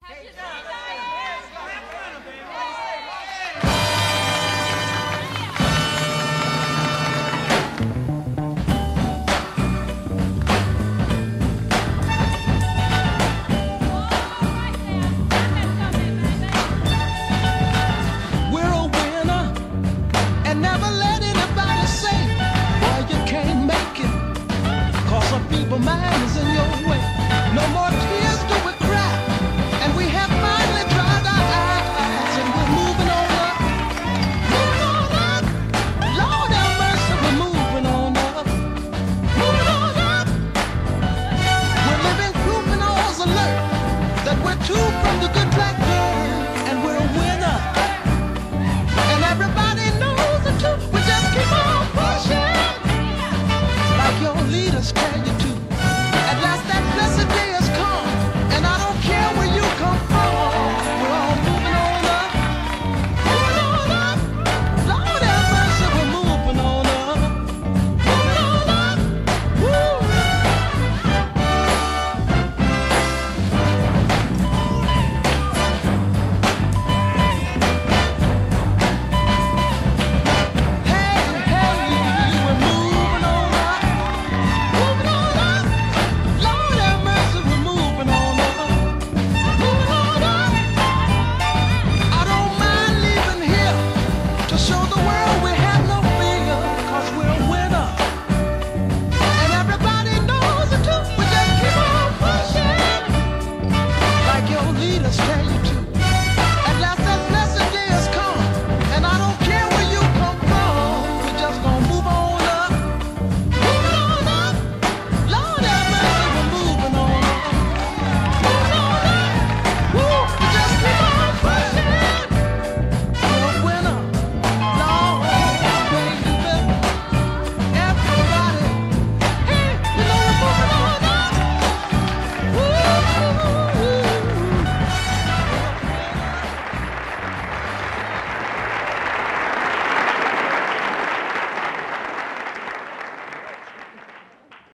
Mind is in your way. No more tears do we cry, and we have finally dried our eyes, and we're moving on up, moving on up. Lord have mercy, we're moving on up, moving on up. We're living proof and all's alert that we're two from the good black girl, and we're a winner, and everybody knows it too. We just keep on pushing like your leaders tell you to. At last that blessed day has come, and I don't care where you come from. We're all moving on up, moving on up. Lord have mercy, we're moving on up, moving on up. Woo! Hey, hey, we're moving on up, moving on up. Lord have mercy, we're moving on up, moving on up. I don't mind leaving here to show the world we have no fear, 'cause we're a winner, and everybody knows it too. We just keep on pushing like your leaders tell you to.